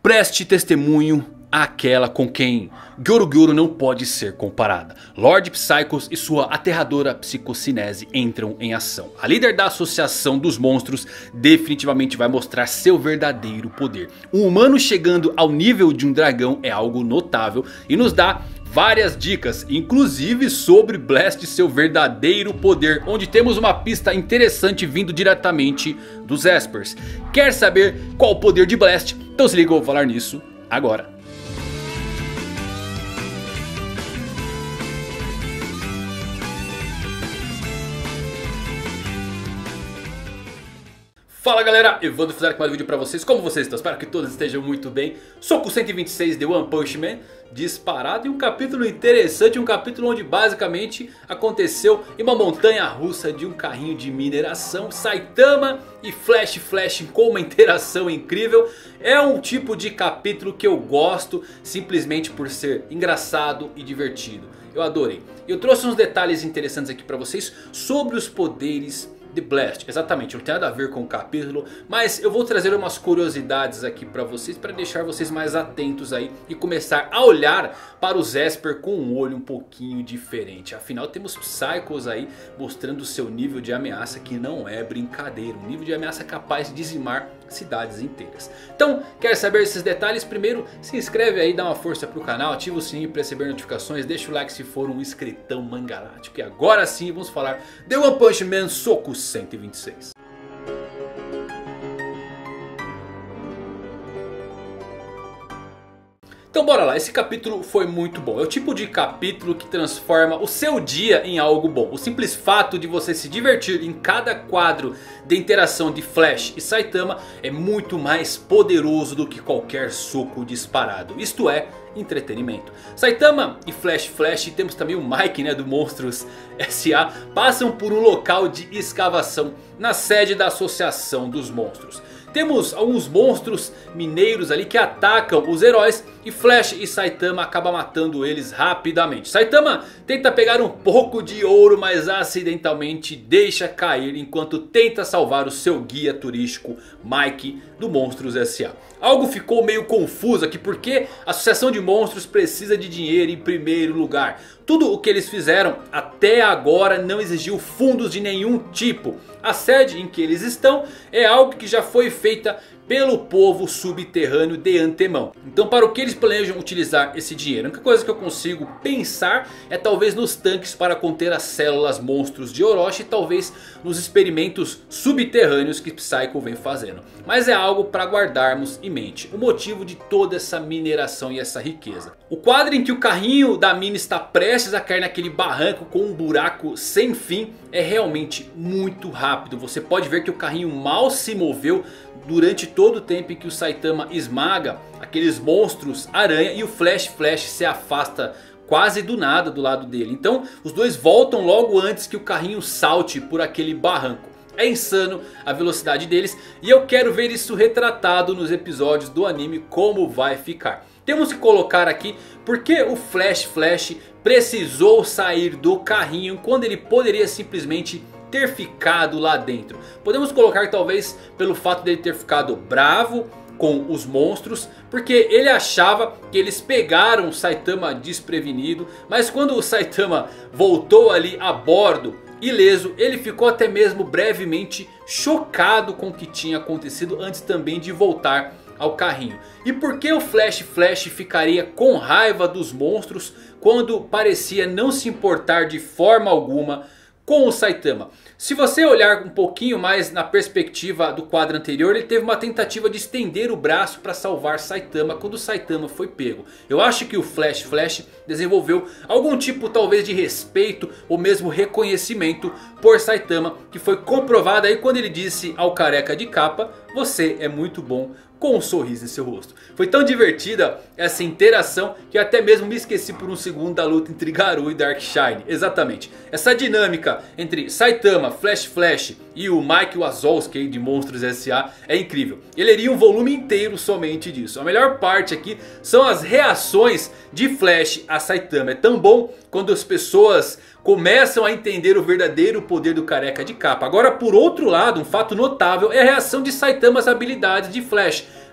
Preste testemunho àquela com quem Gyorogoro não pode ser comparada. Lord Psychos e sua aterradora psicocinese entram em ação. A líder da Associação dos Monstros definitivamente vai mostrar seu verdadeiro poder. Um humano chegando ao nível de um dragão é algo notável e nos dá várias dicas, inclusive sobre Blast e seu verdadeiro poder, onde temos uma pista interessante vindo diretamente dos Espers. Quer saber qual o poder de Blast? Então se liga, eu vou falar nisso agora. Fala galera, Evandro Fuzari com mais um vídeo pra vocês. Como vocês estão? Espero que todos estejam muito bem. Soco 126 de One Punch Man disparado, e um capítulo interessante, um capítulo onde basicamente aconteceu em uma montanha russa de um carrinho de mineração. Saitama e Flash com uma interação incrível. É um tipo de capítulo que eu gosto simplesmente por ser engraçado e divertido. Eu adorei. Eu trouxe uns detalhes interessantes aqui pra vocês sobre os poderes de Blast. Exatamente, não tem nada a ver com o capítulo, mas eu vou trazer umas curiosidades aqui pra vocês, para deixar vocês mais atentos aí e começar a olhar para os Esper com um olho um pouquinho diferente. Afinal temos Psychos aí mostrando o seu nível de ameaça, que não é brincadeira, um nível de ameaça capaz de dizimar cidades inteiras. Então, quer saber esses detalhes? Primeiro, se inscreve aí, dá uma força pro canal, ativa o sininho para receber notificações, deixa o like se for um inscritão mangalático. E agora sim vamos falar de One Punch Man Soco 126. Então bora lá, esse capítulo foi muito bom. É o tipo de capítulo que transforma o seu dia em algo bom. O simples fato de você se divertir em cada quadro de interação de Flash e Saitama é muito mais poderoso do que qualquer soco disparado. Isto é, entretenimento. Saitama e Flash, temos também o Mike, né, do Monstros S.A. passam por um local de escavação na sede da Associação dos Monstros. Temos alguns monstros mineiros ali que atacam os heróis e Flash e Saitama acabam matando eles rapidamente. Saitama tenta pegar um pouco de ouro, mas acidentalmente deixa cair enquanto tenta salvar o seu guia turístico Mike do Monstros S.A. Algo ficou meio confuso aqui, porque a Associação de Monstros precisa de dinheiro em primeiro lugar. Tudo o que eles fizeram até agora não exigiu fundos de nenhum tipo. A sede em que eles estão é algo que já foi feita pelo povo subterrâneo de antemão. Então para o que eles planejam utilizar esse dinheiro? A única coisa que eu consigo pensar é talvez nos tanques para conter as células monstros de Orochi. E talvez nos experimentos subterrâneos que Psycho vem fazendo. Mas é algo para guardarmos em mente o motivo de toda essa mineração e essa riqueza. O quadro em que o carrinho da mina está prestes a cair naquele barranco com um buraco sem fim é realmente muito rápido. Você pode ver que o carrinho mal se moveu durante todo o tempo em que o Saitama esmaga aqueles monstros aranha e o Flash se afasta quase do nada do lado dele. Então os dois voltam logo antes que o carrinho salte por aquele barranco. É insano a velocidade deles e eu quero ver isso retratado nos episódios do anime, como vai ficar. Temos que colocar aqui porque o Flash precisou sair do carrinho quando ele poderia simplesmente ter ficado lá dentro. Podemos colocar talvez pelo fato dele ter ficado bravo com os monstros, porque ele achava que eles pegaram o Saitama desprevenido. Mas quando o Saitama voltou ali a bordo ileso, ele ficou até mesmo brevemente chocado com o que tinha acontecido, antes também de voltar ao carrinho. E por que o Flash ficaria com raiva dos monstros quando parecia não se importar de forma alguma com o Saitama? Se você olhar um pouquinho mais na perspectiva do quadro anterior, ele teve uma tentativa de estender o braço para salvar Saitama quando o Saitama foi pego. Eu acho que o Flash desenvolveu algum tipo talvez de respeito ou mesmo reconhecimento por Saitama, que foi comprovado aí quando ele disse ao careca de capa: "Você é muito bom", com um sorriso em seu rosto. Foi tão divertida essa interação que eu até mesmo me esqueci por um segundo da luta entre Garou e Darkshine. Exatamente, essa dinâmica entre Saitama, Flash e o Mike Wazowski de Monstros S.A. é incrível. Ele iria um volume inteiro somente disso. A melhor parte aqui são as reações de Flash a Saitama. É tão bom quando as pessoas começam a entender o verdadeiro poder do careca de capa. Agora, por outro lado, um fato notável é a reação de Saitama às habilidades de Flash.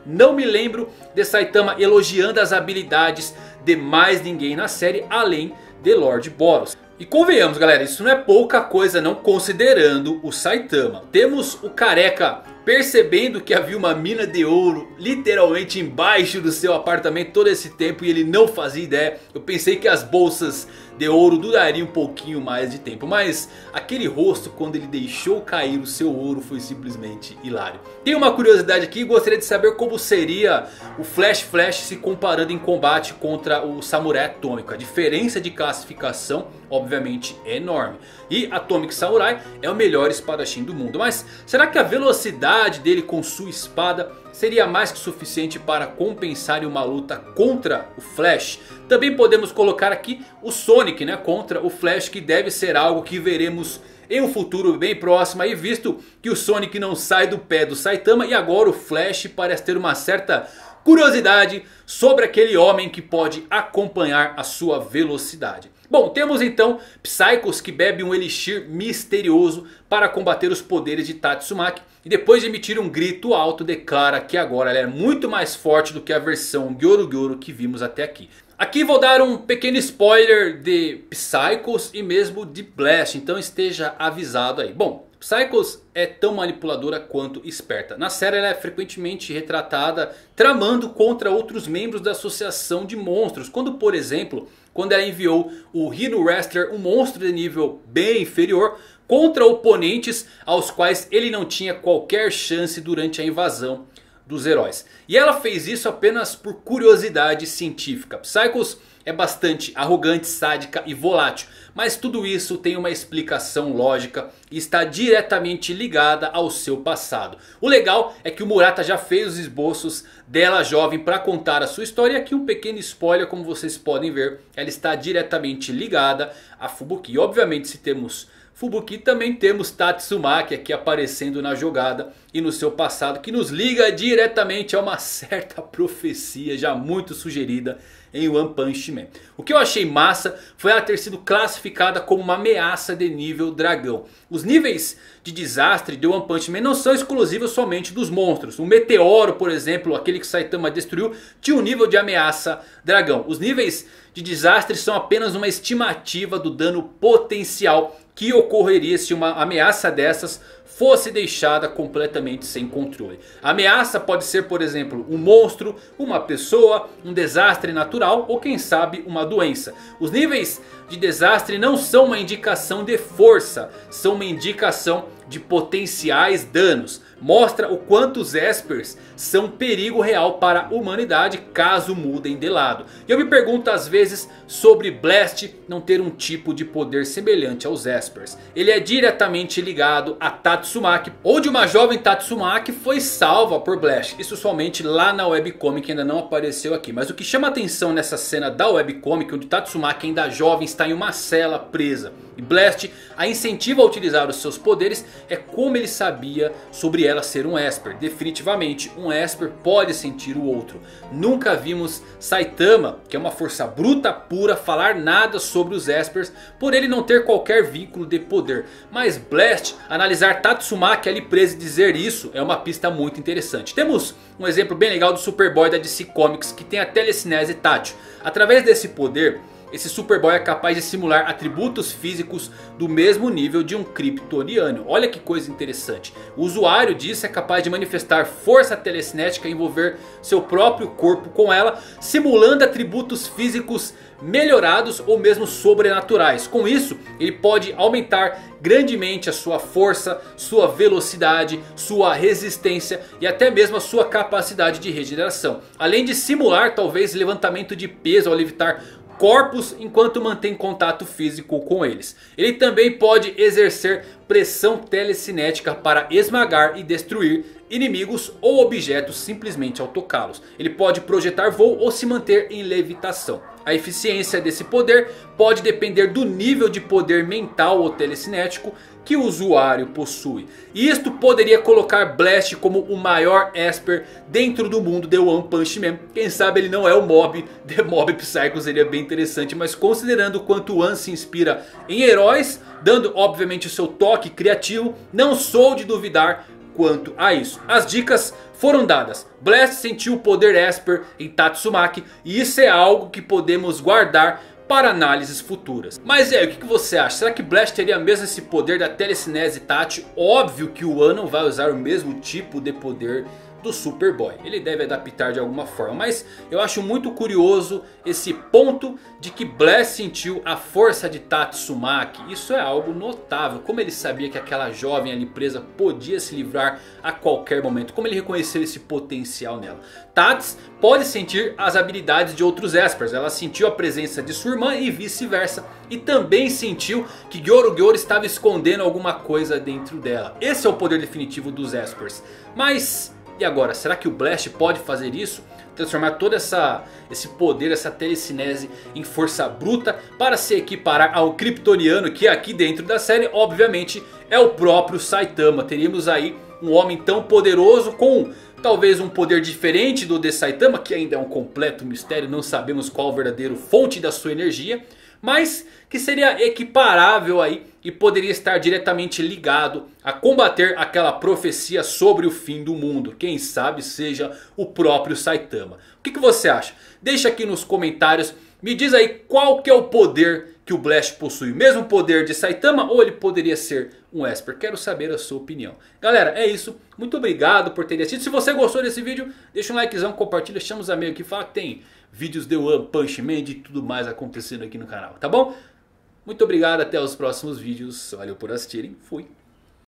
Não me lembro de Saitama elogiando as habilidades de mais ninguém na série além de Lord Boros. E convenhamos galera, isso não é pouca coisa não considerando o Saitama. Temos o careca percebendo que havia uma mina de ouro literalmente embaixo do seu apartamento todo esse tempo e ele não fazia ideia. Eu pensei que as bolsas de ouro durariam um pouquinho mais de tempo, mas aquele rosto quando ele deixou cair o seu ouro foi simplesmente hilário. Tem uma curiosidade aqui, gostaria de saber como seria o Flash se comparando em combate contra o Samurai Atômico. A diferença de classificação obviamente é enorme. E Atomic Samurai é o melhor espadachim do mundo. Mas será que a velocidade dele com sua espada seria mais que suficiente para compensar em uma luta contra o Flash? Também podemos colocar aqui o Sonic, né, contra o Flash, que deve ser algo que veremos em um futuro bem próximo aí, visto que o Sonic não sai do pé do Saitama e agora o Flash parece ter uma certa curiosidade sobre aquele homem que pode acompanhar a sua velocidade. Bom, temos então Psychos que bebe um elixir misterioso para combater os poderes de Tatsumaki. E depois de emitir um grito alto declara que agora ela é muito mais forte do que a versão Gyoru que vimos até aqui. Aqui vou dar um pequeno spoiler de Psychos e mesmo de Blast, então esteja avisado aí. Bom, Psychos é tão manipuladora quanto esperta. Na série ela é frequentemente retratada tramando contra outros membros da associação de monstros. Quando por exemplo, quando ela enviou o Rhino Wrestler, um monstro de nível bem inferior, contra oponentes aos quais ele não tinha qualquer chance durante a invasão dos heróis. E ela fez isso apenas por curiosidade científica. Psychos é bastante arrogante, sádica e volátil. Mas tudo isso tem uma explicação lógica e está diretamente ligada ao seu passado. O legal é que o Murata já fez os esboços dela jovem para contar a sua história. E aqui um pequeno spoiler, como vocês podem ver, ela está diretamente ligada a Fubuki. E obviamente se temos Fubuki, também temos Tatsumaki aqui aparecendo na jogada e no seu passado, que nos liga diretamente a uma certa profecia já muito sugerida em One Punch Man. O que eu achei massa foi ela ter sido classificada como uma ameaça de nível dragão. Os níveis de desastre de One Punch Man não são exclusivos somente dos monstros. O meteoro, por exemplo, aquele que Saitama destruiu, tinha um nível de ameaça dragão. Os níveis de desastre são apenas uma estimativa do dano potencial que ocorreria se uma ameaça dessas fosse deixada completamente sem controle. A ameaça pode ser, por exemplo, um monstro, uma pessoa, um desastre natural ou quem sabe uma doença. Os níveis de desastre não são uma indicação de força, são uma indicação de potenciais danos. Mostra o quanto os Espers são perigo real para a humanidade caso mudem de lado. E eu me pergunto às vezes sobre Blast não ter um tipo de poder semelhante aos Espers. Ele é diretamente ligado a Tatsumaki, onde uma jovem Tatsumaki foi salva por Blast. Isso somente lá na webcomic, ainda não apareceu aqui. Mas o que chama atenção nessa cena da webcomic, onde Tatsumaki ainda jovem está em uma cela presa e Blast a incentiva a utilizar os seus poderes, é como ele sabia sobre ela ser um Esper. Definitivamente um Esper pode sentir o outro. Nunca vimos Saitama, que é uma força bruta pura, falar nada sobre os Espers, por ele não ter qualquer vínculo de poder. Mas Blast analisar Tatsumaki ali preso e dizer isso é uma pista muito interessante. Temos um exemplo bem legal do Superboy da DC Comics, que tem a telecinese tátil. Através desse poder, esse Superboy é capaz de simular atributos físicos do mesmo nível de um kryptoniano. Olha que coisa interessante. O usuário disso é capaz de manifestar força telecinética e envolver seu próprio corpo com ela, simulando atributos físicos melhorados ou mesmo sobrenaturais. Com isso, ele pode aumentar grandemente a sua força, sua velocidade, sua resistência e até mesmo a sua capacidade de regeneração. Além de simular talvez levantamento de peso ao levitar corpos enquanto mantém contato físico com eles. Ele também pode exercer pressão telecinética para esmagar e destruir inimigos ou objetos simplesmente ao tocá-los. Ele pode projetar voo ou se manter em levitação. A eficiência desse poder pode depender do nível de poder mental ou telecinético que o usuário possui. E isto poderia colocar Blast como o maior Esper dentro do mundo de One Punch Man. Quem sabe ele não é o Mob de Mob Psycho, seria bem interessante. Mas considerando o quanto One se inspira em heróis, dando obviamente o seu toque criativo, não sou de duvidar quanto a isso. As dicas foram dadas. Blast sentiu o poder Esper em Tatsumaki e isso é algo que podemos guardar para análises futuras. Mas o que você acha? Será que Blast teria mesmo esse poder da telecinese tátil? Óbvio que o One não vai usar o mesmo tipo de poder do Superboy. Ele deve adaptar de alguma forma. Mas eu acho muito curioso esse ponto de que Blast sentiu a força de Tatsumaki. Isso é algo notável. Como ele sabia que aquela jovem ali presa podia se livrar a qualquer momento. Como ele reconheceu esse potencial nela. Tats pode sentir as habilidades de outros Espers. Ela sentiu a presença de sua irmã e vice-versa. E também sentiu que Gyorogyor estava escondendo alguma coisa dentro dela. Esse é o poder definitivo dos Espers. Mas e agora? Será que o Blast pode fazer isso? Transformar todo esse poder, essa telecinese em força bruta para se equiparar ao Kryptoniano, que aqui dentro da série obviamente é o próprio Saitama. Teríamos aí um homem tão poderoso com talvez um poder diferente do de Saitama, que ainda é um completo mistério, não sabemos qual a verdadeira fonte da sua energia. Mas que seria equiparável aí e poderia estar diretamente ligado a combater aquela profecia sobre o fim do mundo. Quem sabe seja o próprio Saitama. O que você acha? Deixa aqui nos comentários. Me diz aí qual que é o poder que o Blast possui. Mesmo poder de Saitama ou ele poderia ser um Esper? Quero saber a sua opinião. Galera, é isso. Muito obrigado por terem assistido. Se você gostou desse vídeo, deixa um likezão, compartilha, chama os amigos aqui. Fala que tem vídeos de One Punch Man e tudo mais acontecendo aqui no canal, tá bom? Muito obrigado, até os próximos vídeos. Valeu por assistirem. Fui.